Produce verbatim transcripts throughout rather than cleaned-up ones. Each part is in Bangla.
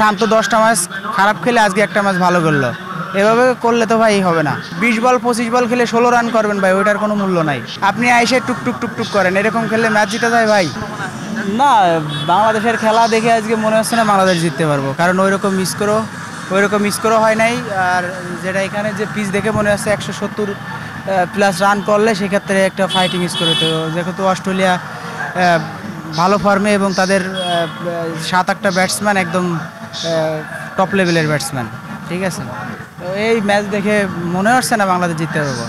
শান্ত দশটা ম্যাচ খারাপ খেলে আজকে একটা ম্যাচ ভালো করলো, এভাবে করলে তো ভাই হবে না। বিশ বল পঁচিশ বল খেলে ষোলো রান করবেন ভাই, ওইটার কোনো মূল্য নাই। আপনি আইসে টুকটুক টুকটুক করেন, এরকম খেললে ম্যাচ জিতে যায় ভাই? না, বাংলাদেশের খেলা দেখে আজকে মনে হচ্ছে না বাংলাদেশ জিততে পারবো, কারণ ওইরকম স্কোরও ওইরকম স্কোরও হয় নাই। আর যেটা এখানে যে পিচ দেখে মনে হচ্ছে একশো সত্তর প্লাস রান করলে সেক্ষেত্রে একটা ফাইটিং স্কোর হতো, যেহেতু অস্ট্রেলিয়া ভালো ফর্মে এবং তাদের সাত আটটা ব্যাটসম্যান একদম টপ লেভেলের ব্যাটসম্যান, ঠিক আছে। তো এই ম্যাচ দেখে মনে হচ্ছে না বাংলাদেশ জিততে পারবো।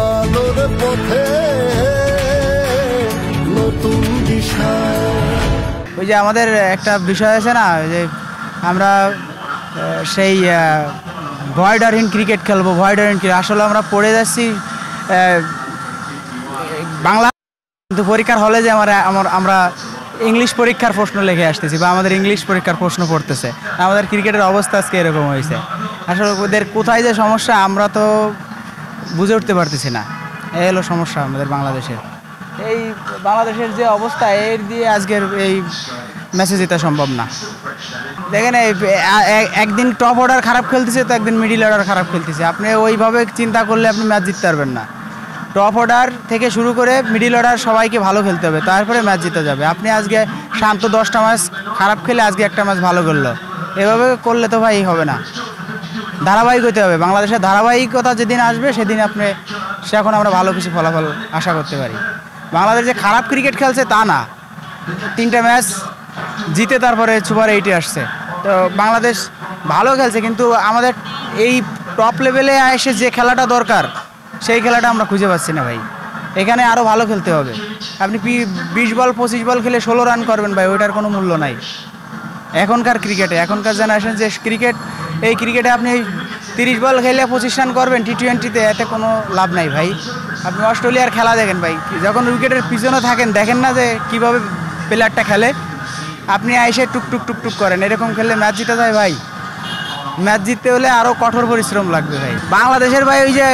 ওই যে আমাদের একটা বিষয় আছে না, যে আমরা সেই ভয়েডারহীন ক্রিকেট খেলবো, ভয়েডারহীন ক্রিকেট। আসলে আমরা পড়ে যাচ্ছি বাংলা, কিন্তু পরীক্ষার হলে যে আমরা আমরা ইংলিশ পরীক্ষার প্রশ্ন লিখে আসতেছি বা আমাদের ইংলিশ পরীক্ষার প্রশ্ন পড়তেছে। আমাদের ক্রিকেটের অবস্থা আজকে এরকম হয়েছে। আসলে ওদের কোথায় যে সমস্যা আমরা তো বুঝে উঠতে পারতেছি না, এই হলো সমস্যা আমাদের বাংলাদেশের। এই বাংলাদেশের যে অবস্থা, এর দিয়ে আজকের এই ম্যাচে জেতা সম্ভব না। দেখেন একদিন টপ অর্ডার খারাপ খেলতেছে, তো একদিন মিডিল অর্ডার খারাপ খেলতেছে। আপনি ওইভাবে চিন্তা করলে আপনি ম্যাচ জিততে পারবেন না। টপ অর্ডার থেকে শুরু করে মিডিল অর্ডার সবাইকে ভালো খেলতে হবে, তারপরে ম্যাচ জিতে যাবে। আপনি আজকে শান্ত দশটা ম্যাচ খারাপ খেলে আজকে একটা ম্যাচ ভালো করলো, এভাবে করলে তো ভাই হবে না। ধারাবাহিক হতে হবে। বাংলাদেশের ধারাবাহিকতা যেদিন আসবে সেদিন আপনি সে এখন আমরা ভালো কিছু ফলাফল আশা করতে পারি। বাংলাদেশ যে খারাপ ক্রিকেট খেলছে তা না, তিনটা ম্যাচ জিতে তারপরে সুপার এইটে আসছে। তো বাংলাদেশ ভালো খেলছে, কিন্তু আমাদের এই টপ লেভেলে এসে যে খেলাটা দরকার সেই খেলাটা আমরা খুঁজে পাচ্ছি না ভাই। এখানে আরও ভালো খেলতে হবে। আপনি বিশ বল পঁচিশ বল খেলে ষোলো রান করবেন ভাই, ওইটার কোনো মূল্য নাই এখনকার ক্রিকেটে। এখনকার জেনারেশন যে ক্রিকেট, এই ক্রিকেটে আপনি তিরিশ বল খেলে পঁচিশ রান করবেন টি টোয়েন্টিতে, এতে কোনো লাভ নাই ভাই। আপনি অস্ট্রেলিয়ার খেলা দেখেন ভাই, যখন উইকেটের পিছনে থাকেন দেখেন না যে কীভাবে প্লেয়ারটা খেলে। আপনি আইসে টুকটুক টুকটুক করেন, এরকম খেললে ম্যাচ জিতে যায় ভাই? ম্যাচ জিততে হলে আরও কঠোর পরিশ্রম লাগবে ভাই। বাংলাদেশের ভাই ওই যে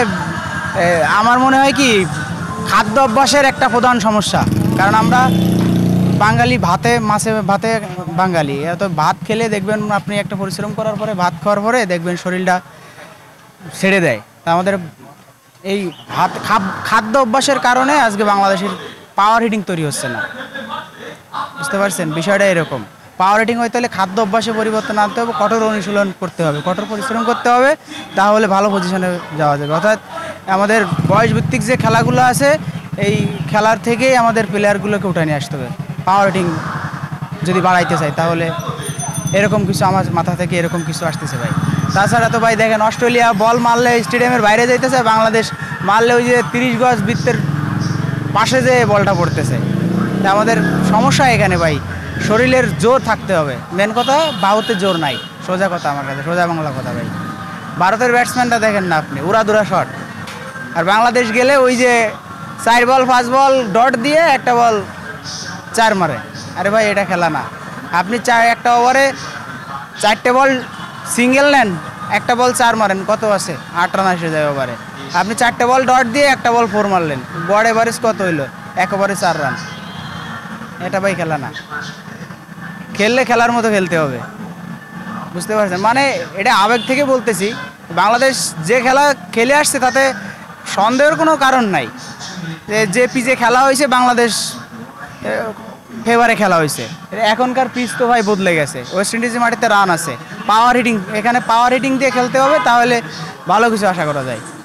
আমার মনে হয় কি খাদ্য অভ্যাসের একটা প্রধান সমস্যা, কারণ আমরা বাঙালি ভাতে মাছে ভাতে বাঙালি। এত ভাত খেলে দেখবেন আপনি একটা পরিশ্রম করার পরে ভাত খাওয়ার পরে দেখবেন শরীরটা ছেড়ে দেয়। তা আমাদের এই ভাত খাদ্য অভ্যাসের কারণে আজকে বাংলাদেশের পাওয়ার হিটিং তৈরি হচ্ছে না, বুঝতে পারছেন বিষয়টা এরকম। পাওয়ার হিটিং হইতে হলে খাদ্য অভ্যাসে পরিবর্তন আনতে হবে, কঠোর অনুশীলন করতে হবে, কঠোর পরিশ্রম করতে হবে, তাহলে ভালো পজিশনে যাওয়া যাবে। অর্থাৎ আমাদের বয়সভিত্তিক যে খেলাগুলো আছে এই খেলার থেকেই আমাদের প্লেয়ারগুলোকে উঠে নিয়ে আসতে হবে। পাওয়ার হিটিং যদি বাড়াইতে চাই তাহলে এরকম কিছু আমার মাথা থেকে এরকম কিছু আসতেছে ভাই। তাছাড়া তো ভাই দেখেন অস্ট্রেলিয়া বল মারলে স্টেডিয়ামের বাইরে যাইতেছে, বাংলাদেশ মারলে ওই যে তিরিশ গজ বৃত্তের পাশে যে বলটা পড়তেছে। তা আমাদের সমস্যা এখানে ভাই, শরীরের জোর থাকতে হবে। মেন কথা বাহুতে জোর নাই, সোজা কথা আমার কাছে, সোজা বাংলা কথা ভাই। ভারতের ব্যাটসম্যানটা দেখেন না আপনি, উড়াদুরা শট। আর বাংলাদেশ গেলে ওই যে চার বল পাঁচ বল ডট দিয়ে একটা বল চার মারে। আরে ভাই এটা খেলা না। আপনি চার একটা ওভারে চারটে বল সিঙ্গেল নেন, একটা বল চার মারেন, কত আছে? আট রান এসে যায় ওভারে। আপনি চারটে বল ডট দিয়ে একটা বল ফোর মারলেন, গড় এভারেজ কত হইলো? এক ওভারে চার রান। এটা ভাই খেলা না। খেললে খেলার মতো খেলতে হবে, বুঝতে পারছেন? মানে এটা আবেগ থেকে বলতেছি। বাংলাদেশ যে খেলা খেলে আসছে তাতে সন্দেহের কোনো কারণ নাই যে পিচে খেলা হয়েছে বাংলাদেশ ফেভারে খেলা হয়েছে। এখনকার পিচ তো ভাই বদলে গেছে। ওয়েস্ট ইন্ডিজের মাটিতে রান আছে, পাওয়ার হিটিং, এখানে পাওয়ার হিটিং দিয়ে খেলতে হবে, তাহলে ভালো কিছু আশা করা যায়।